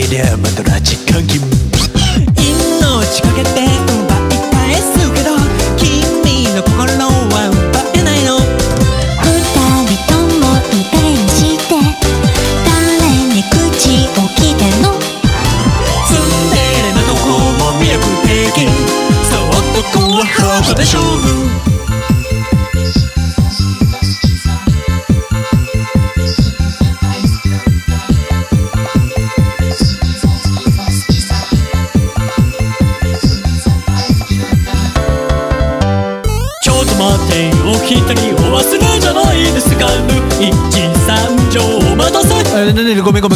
りゃまた拉致監禁。命かけて奪い返すけど君の心は奪えないの。 二人ともいい加減にして誰に口を聞いてんの。 ツンデレなとこも魅力的。そう男はハートで勝負。お一人お忘れじゃないですか。一三条お待たせ。ごめん。KY な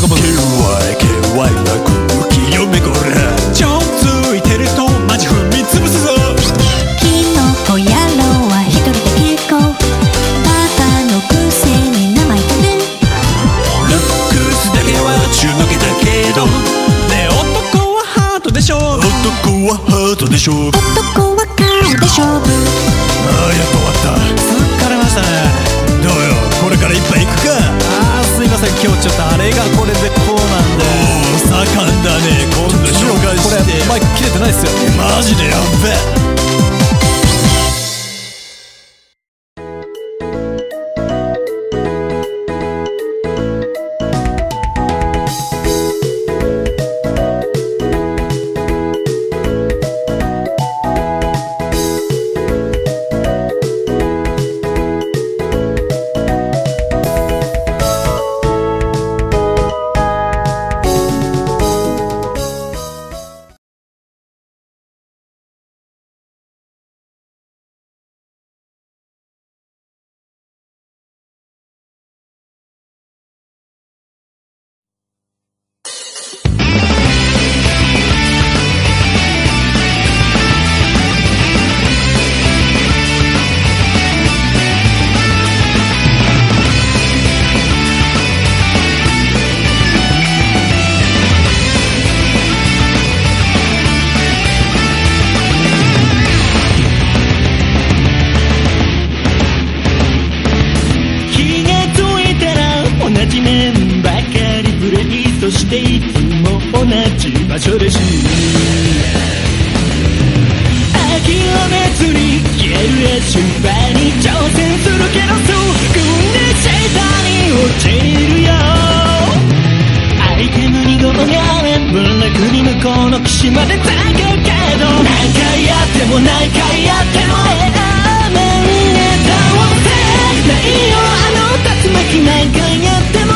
空気読めこら。ちょついてるとマジ踏みつぶすぞ。 キノコ野郎は一人で結構バカのくせに名前言ってる。 ルックスだけは中のけだけどね、男はハートで勝負。男はハートで勝負。 男は顔で勝負。 ああ、やっと終わった。疲れましたね。どうよ、これから一杯行くか。ああ、すいません、今日ちょっとあれがこれでこうなんで。おお、盛んだね。今度紹介して。これマイク切れてないっすよ。マジでやっべ。そしていつも同じ場所でし諦めずに消える足場に挑戦するけどすぐにシェイターに落ちるよ。アイテム2号がぶんな国向こうの岸までつけるけど何回やっても何回やってもエアメンへ倒せないよ。あの竜巻何回やっても